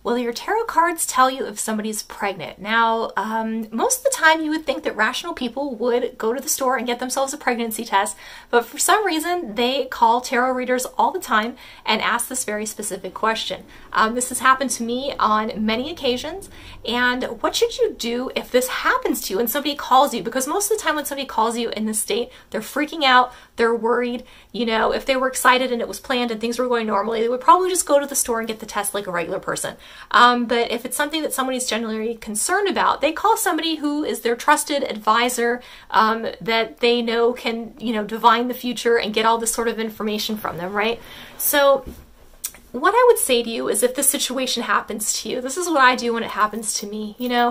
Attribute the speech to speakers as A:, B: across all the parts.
A: Will your tarot cards tell you if somebody's pregnant? Now, most of the time you would think that rational people would go to the store and get themselves a pregnancy test, but for some reason they call tarot readers all the time and ask this very specific question. This has happened to me on many occasions, and what should you do if this happens to you and somebody calls you? Because most of the time when somebody calls you in this state, they're freaking out, they're worried. You know, if they were excited and it was planned and things were going normally, they would probably just go to the store and get the test like a regular person. But if it's something that somebody's genuinely concerned about, they call somebody who is their trusted advisor, that they know can, you know, divine the future and get all this sort of information from them, right? So what I would say to you is, if this situation happens to you, this is what I do when it happens to me. You know,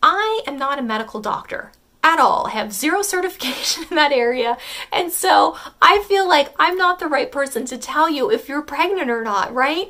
A: I am not a medical doctor at all. I have zero certification in that area. And so I feel like I'm not the right person to tell you if you're pregnant or not, right?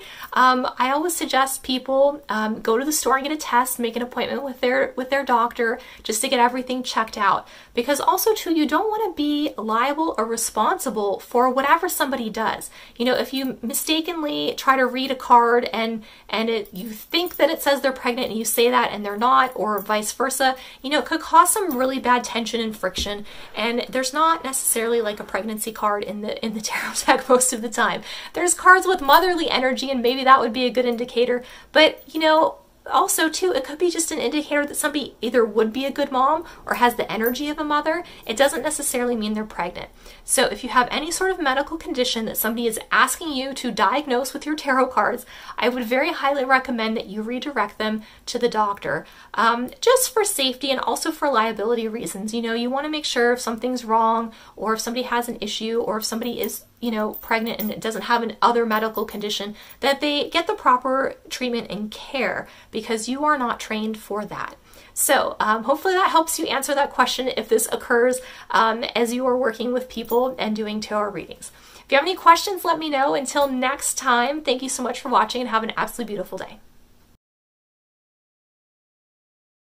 A: I always suggest people go to the store and get a test, make an appointment with their doctor just to get everything checked out. Because also too, you don't want to be liable or responsible for whatever somebody does. You know, if you mistakenly try to read a card and you think that it says they're pregnant and you say that and they're not, or vice versa, you know, it could cause some really bad tension and friction. And there's not necessarily like a pregnancy card in the tarot deck most of the time. There's cards with motherly energy, and maybe that would be a good indicator. But you know, also too, it could be just an indicator that somebody either would be a good mom or has the energy of a mother. It doesn't necessarily mean they're pregnant. So if you have any sort of medical condition that somebody is asking you to diagnose with your tarot cards, I would very highly recommend that you redirect them to the doctor, just for safety and also for liability reasons. You know, you want to make sure if something's wrong, or if somebody has an issue, or if somebody is, you know, pregnant and it doesn't have an other medical condition, that they get the proper treatment and care, because you are not trained for that. So hopefully that helps you answer that question if this occurs as you are working with people and doing tarot readings. If you have any questions, let me know. Until next time, thank you so much for watching and have an absolutely beautiful day.